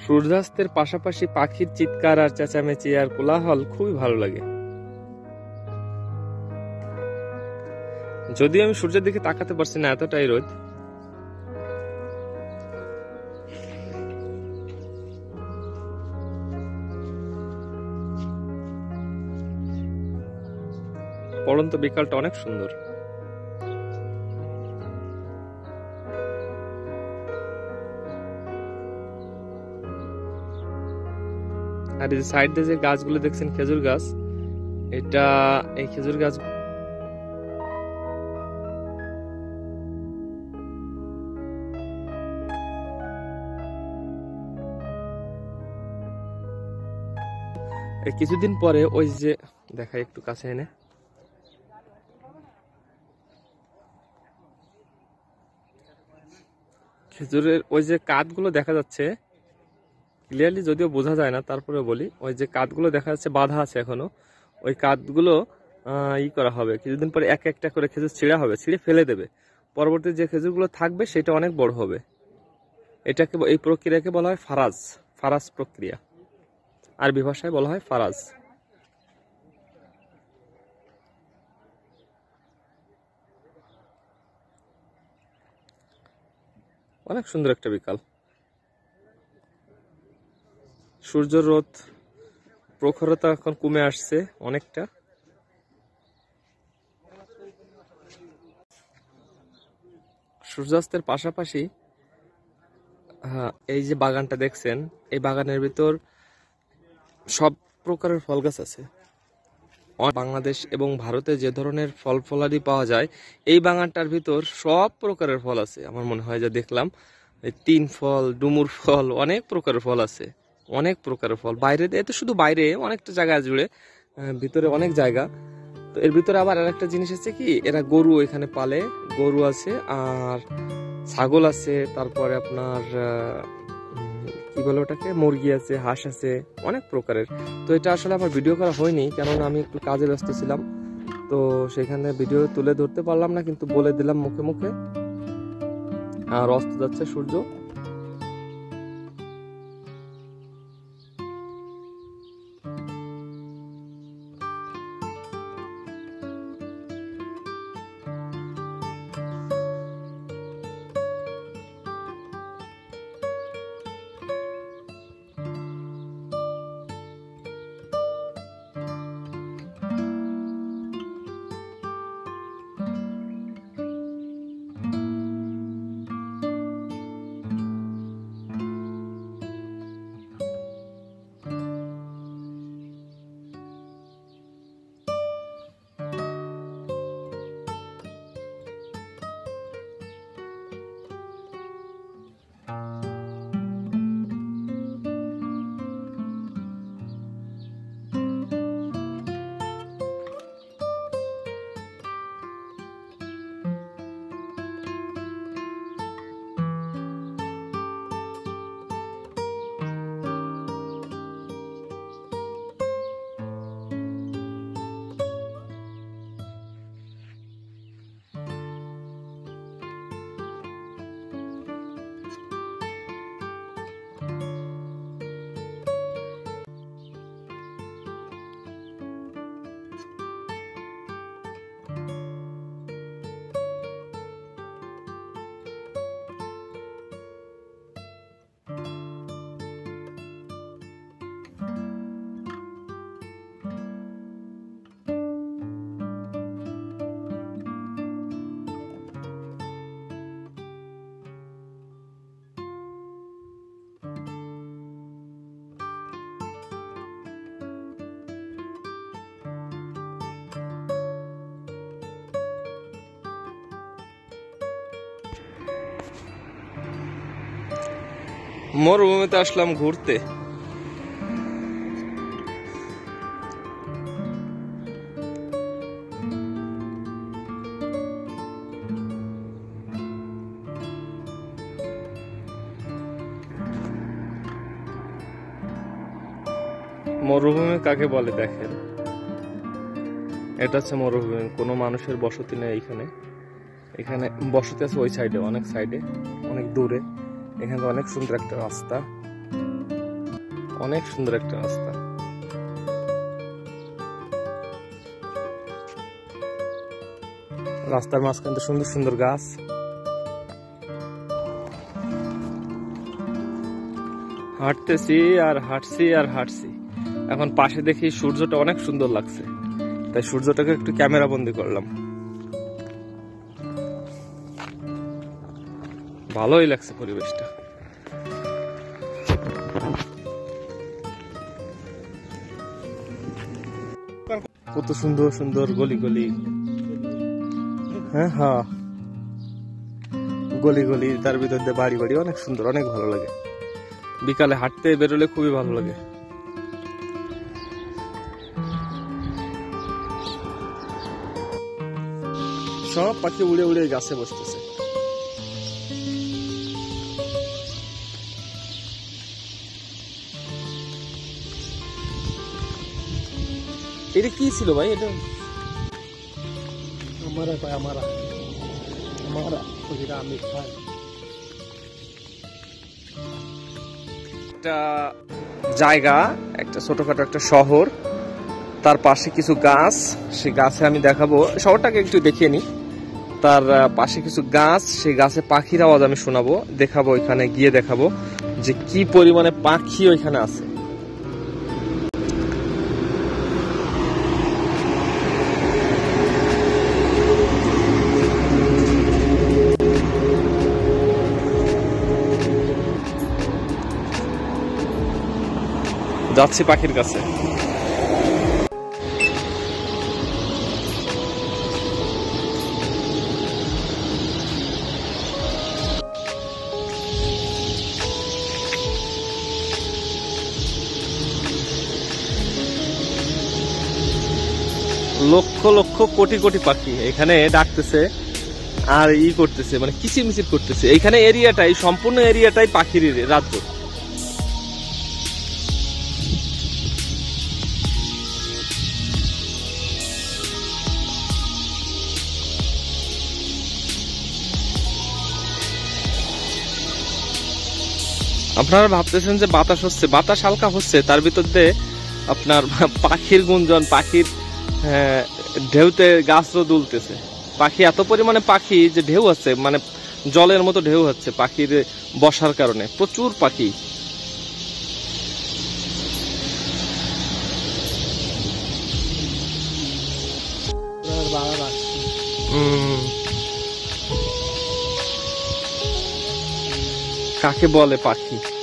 সূর্যাস্তের পাশাপাশি পাখির চিৎকার আর চেঁচামেচি আর কোলাহল খুবই ভালো লাগে। যদিও আমি সূর্যের দিকে তাকাতে পারছি না, এতটাই রোদ। পড়ন্ত বিকালটা অনেক সুন্দর। আর এই সাইড দিয়ে যে গাছগুলো দেখছেন খেজুর গাছ, এই খেজুর গাছ কিছুদিন পরে ওই যে দেখা একটু কাছে এনে খেজুরের ওই যে কাঠগুলো দেখা যাচ্ছে ক্লিয়ারলি, যদিও বোঝা যায় না, তারপরে বলি ওই যে কাঠগুলো দেখা যাচ্ছে বাঁধা আছে এখনো, ওই কাঠগুলো করা হবে কিছুদিন পরে, এক একটা করে খেজুর ছিঁড়া হবে, ছিঁড়ে ফেলে দেবে। পরবর্তী যে খেজুরগুলো থাকবে সেটা অনেক বড় হবে। এই প্রক্রিয়াকে বলা হয় ফারাজ, ফারাজ প্রক্রিয়া, আরবি ভাষায় বলা হয় ফারাজ। অনেক সুন্দর একটা বিকাল। সূর্য রোদ প্রখরতা এখন কমে আসছে অনেকটা। সূর্যাস্তের পাশাপাশি এই যে বাগানটা দেখছেন, এই বাগানের ভিতর সব প্রকারের ফল গাছ আছে। বাংলাদেশ এবং ভারতে যে ধরনের ফল ফলাদি পাওয়া যায়, এই বাগানটার ভিতর সব প্রকারের ফল আছে। আমার মনে হয় যে দেখলাম তিন ফল, ডুমুর ফল, অনেক প্রকারের ফল আছে, অনেক প্রকারের ফল। বাইরে এতে শুধু বাইরে অনেকটা জায়গা জুড়ে, ভিতরে অনেক জায়গা। তো এর ভিতরে আবার আরেকটা জিনিস আছে কি, এরা গরু এখানে পালে, গরু আছে আর ছাগল আছে, তারপরে আপনার কি বলে ওটাকে, মুরগি আছে, হাঁস আছে, অনেক প্রকারের। তো এটা আসলে আমার ভিডিও করা হয়নি, কেননা আমি একটু কাজে ব্যস্ত ছিলাম, তো সেখানে ভিডিও তুলে ধরতে পারলাম না, কিন্তু বলে দিলাম মুখে মুখে। আর অস্ত যাচ্ছে সূর্য। মরুভূমিতে আসলাম ঘুরতে। মরুভূমি কাকে বলে দেখেন, এটা হচ্ছে মরুভূমি, কোনো মানুষের বসতি নেই এখানে। এখানে বসতি আছে ওই সাইডে, অনেক সাইডে, অনেক দূরে। এখানে অনেক সুন্দর একটা রাস্তা। অনেক সুন্দর একটা রাস্তা। রাস্তার মাঝখানে সুন্দর সুন্দর গাছ। হাঁটতেছি আর হাঁটছি আর হাঁটছি। এখন পাশে দেখি সূর্যটা অনেক সুন্দর লাগছে, তাই সূর্যটাকে একটু ক্যামেরা বন্দি করলাম। ভালোই লাগছে পরিবেশটা। কত সুন্দর সুন্দর গলি গলি, হ্যাঁ হ্যাঁ, গলি গলি, তার ভিতর দিয়ে বাড়ি বাড়ি, অনেক সুন্দর, অনেক ভালো লাগে। বিকালে হাঁটতে বেরোলে খুবই ভালো লাগে। সব পাখি উড়ে উড়ে গাছে বসতেছে। এটা কি ছিল ভাই? এটা একটা জায়গা, একটা ছোটখাটো একটা শহর, তার পাশে কিছু গাছ। সেই গাছে আমি দেখাবো, শহরটাকে একটু দেখিয়ে নি। তার পাশে কিছু গাছ, সেই গাছে পাখির আওয়াজ আমি শোনাবো, দেখাবো, এখানে গিয়ে দেখাবো যে কি পরিমাণে পাখি ওইখানে আছে। যাচ্ছি পাখির কাছে। লক্ষ লক্ষ কোটি কোটি পাখি এখানে ডাকতেছে আর করতেছে, মানে কিচিরমিচির করতেছে। এখানে এরিয়াটাই, সম্পূর্ণ এরিয়াটাই পাখির রাজ্য। আপনারা ভাবতেছেন যে বাতাস হচ্ছে, বাতাস হালকা হচ্ছে, তার ভিতর দিয়ে আপনার পাখির গুঞ্জন, পাখির ঢেউতে গাছও দুলতেছে। পাখি, এত পরিমাণে পাখি যে ঢেউ আছে, মানে জলের মতো ঢেউ হচ্ছে পাখির বসার কারণে। প্রচুর পাখি। কাকে বলে পাখি?